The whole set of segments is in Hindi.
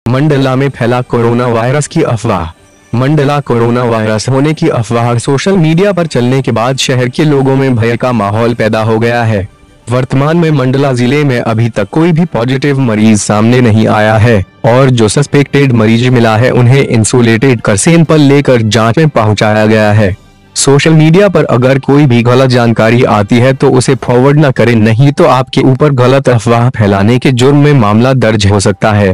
मंडला में फैला कोरोना वायरस की अफवाह। मंडला कोरोना वायरस होने की अफवाह सोशल मीडिया पर चलने के बाद शहर के लोगों में भय का माहौल पैदा हो गया है। वर्तमान में मंडला जिले में अभी तक कोई भी पॉजिटिव मरीज सामने नहीं आया है और जो सस्पेक्टेड मरीज मिला है उन्हें इंसुलेटेड कर सैंपल लेकर जांच में पहुंचाया गया है। सोशल मीडिया पर अगर कोई भी गलत जानकारी आती है तो उसे फॉरवर्ड न करें, नहीं तो आपके ऊपर गलत अफवाह फैलाने के जुर्म में मामला दर्ज हो सकता है।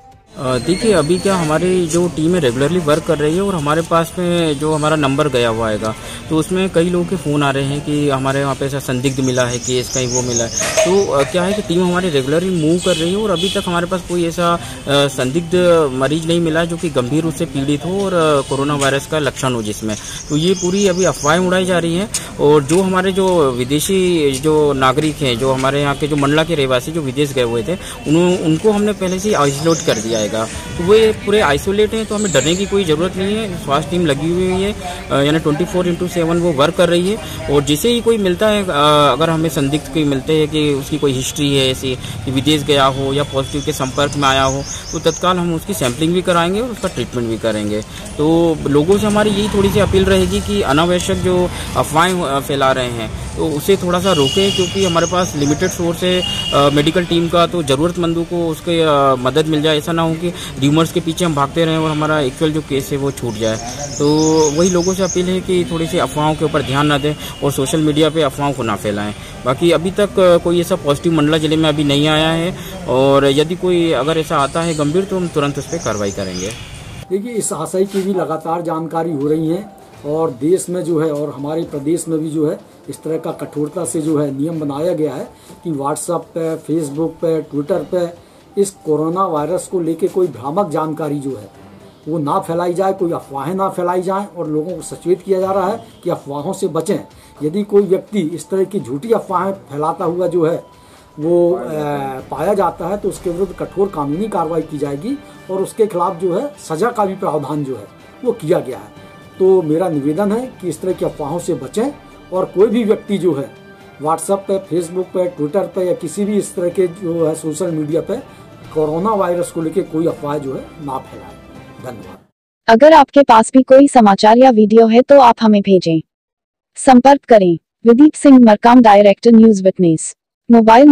देखिए, अभी क्या हमारी जो टीम है रेगुलरली वर्क कर रही है और हमारे पास में जो हमारा नंबर गया हुआ है तो उसमें कई लोगों के फ़ोन आ रहे हैं कि हमारे वहाँ पे ऐसा संदिग्ध मिला है, केस कहीं वो मिला है। तो क्या है कि टीम हमारी रेगुलरली मूव कर रही है और अभी तक हमारे पास कोई ऐसा संदिग्ध मरीज नहीं मिला है जो कि गंभीर रूप से पीड़ित हो और कोरोना वायरस का लक्षण हो जिसमें। तो ये पूरी अभी अफवाहें उड़ाई जा रही हैं और जो हमारे जो विदेशी जो नागरिक हैं, जो हमारे यहाँ के जो मंडला के रहवासी जो विदेश गए हुए थे, उनको हमने पहले से आइसोलेट कर दिया है। तो वो पूरे आइसोलेट हैं, तो हमें डरने की कोई ज़रूरत नहीं है। स्वास्थ्य टीम लगी हुई है, यानी 24/7 वो वर्क कर रही है और जैसे ही कोई मिलता है, अगर हमें संदिग्ध कोई मिलते हैं कि उसकी कोई हिस्ट्री है ऐसी कि विदेश गया हो या पॉजिटिव के संपर्क में आया हो, तो तत्काल हम उसकी सैंपलिंग भी कराएंगे और उसका ट्रीटमेंट भी करेंगे। तो लोगों से हमारी यही थोड़ी सी अपील रहेगी कि अनावश्यक जो अफवाहें फैला रहे हैं तो उसे थोड़ा सा रोकें, क्योंकि हमारे पास लिमिटेड सोर्स है मेडिकल टीम का। तो ज़रूरतमंदों को उसके मदद मिल जाए, ऐसा ना हो कि र्यूमर्स के पीछे हम भागते रहें और हमारा एक्चुअल जो केस है वो छूट जाए। तो वही लोगों से अपील है कि थोड़ी सी अफवाहों के ऊपर ध्यान न दें और सोशल मीडिया पे अफवाहों को ना फैलाएं। बाकी अभी तक कोई ऐसा पॉजिटिव मंडला जिले में अभी नहीं आया है और यदि कोई अगर ऐसा आता है गंभीर तो हम तुरंत उस पर कार्रवाई करेंगे। देखिए, इस आशय की भी लगातार जानकारी हो रही है और देश में जो है और हमारे प्रदेश में भी जो है इस तरह का कठोरता से जो है नियम बनाया गया है कि व्हाट्सएप पे, फेसबुक पे, ट्विटर पे इस कोरोना वायरस को लेके कोई भ्रामक जानकारी जो है वो ना फैलाई जाए, कोई अफवाहें ना फैलाई जाएं और लोगों को सचेत किया जा रहा है कि अफवाहों से बचें। यदि कोई व्यक्ति इस तरह की झूठी अफवाहें फैलाता हुआ जो है वो पाया जाता है तो उसके विरुद्ध कठोर कानूनी कार्रवाई की जाएगी और उसके खिलाफ जो है सजा का भी प्रावधान जो है वो किया गया है। तो मेरा निवेदन है कि इस तरह की अफवाहों से बचें और कोई भी व्यक्ति जो है व्हाट्सएप पे, फेसबुक पे, ट्विटर पे या किसी भी इस तरह के जो है सोशल मीडिया पे कोरोना वायरस को लेकर कोई अफवाह जो है ना फैलाए। धन्यवाद। अगर आपके पास भी कोई समाचार या वीडियो है तो आप हमें भेजें। संपर्क करें Vidip Singh Markam, director news witness, mobile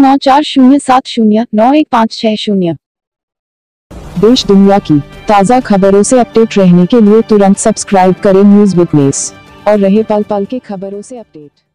9407091560। देश दुनिया की ताज़ा खबरों से अपडेट रहने के लिए तुरंत सब्सक्राइब करें न्यूज विटनेस और रहे पल पल के खबरों से अपडेट।